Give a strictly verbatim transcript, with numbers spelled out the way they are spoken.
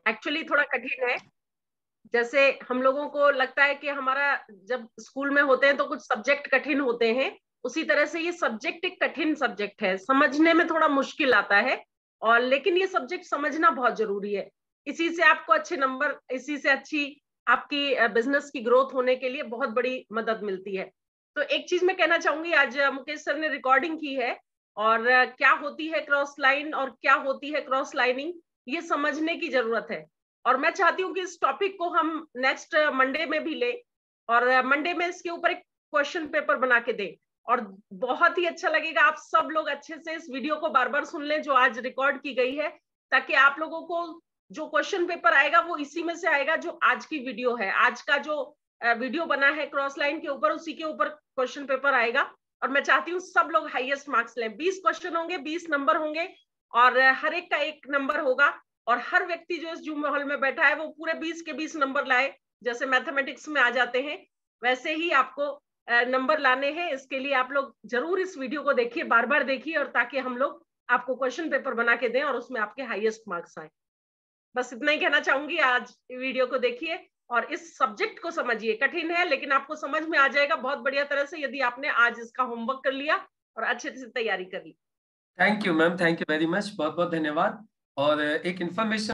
Actually थोड़ा कठिन है। जैसे हम लोगों को लगता है कि हमारा जब स्कूल में होते हैं तो कुछ सब्जेक्ट कठिन होते हैं, उसी तरह से ये सब्जेक्ट एक कठिन सब्जेक्ट है, समझने में थोड़ा मुश्किल आता है। और लेकिन ये सब्जेक्ट समझना बहुत जरूरी है। इसी से आपको अच्छे नंबर, इसी से अच्छी आपकी बिजनेस की ग्रोथ होने के लिए बहुत बड़ी मदद मिलती है। तो एक चीज मैं कहना चाहूंगी, आज मुकेश सर ने रिकॉर्डिंग की है, और क्या होती है क्रॉस लाइन और क्या होती है क्रॉस लाइनिंग, ये समझने की जरूरत है। और मैं चाहती हूँ कि इस टॉपिक को हम नेक्स्ट मंडे में भी ले, और मंडे में इसके ऊपर एक क्वेश्चन पेपर बना के दे। और बहुत ही अच्छा लगेगा, आप सब लोग अच्छे से इस वीडियो को बार बार सुन लें जो आज रिकॉर्ड की गई है, ताकि आप लोगों को जो क्वेश्चन पेपर आएगा वो इसी में से आएगा जो आज की वीडियो है। आज का जो वीडियो बना है क्रॉस लाइन के ऊपर, उसी के ऊपर क्वेश्चन पेपर आएगा। और मैं चाहती हूँ सब लोग हाईएस्ट मार्क्स लें। बीस क्वेश्चन होंगे, बीस नंबर होंगे, और हर एक का एक नंबर होगा। और हर व्यक्ति जो इस जूम हॉल में बैठा है वो पूरे बीस के बीस नंबर लाए। जैसे मैथमेटिक्स में आ जाते हैं, वैसे ही आपको नंबर लाने हैं। इसके लिए आप लोग जरूर इस वीडियो को देखिए, बार बार देखिए, और ताकि हम लोग आपको क्वेश्चन पेपर बना के दें और उसमें आपके हाईएस्ट मार्क्स आए। बस इतना ही कहना चाहूंगी। आज वीडियो को देखिए और इस सब्जेक्ट को समझिए। कठिन है लेकिन आपको समझ में आ जाएगा बहुत बढ़िया तरह से, यदि आपने आज इसका होमवर्क कर लिया और अच्छे से तैयारी कर ली। Thank you ma'am, thank you very much, बहुत बहुत धन्यवाद। और एक इन्फॉर्मेशन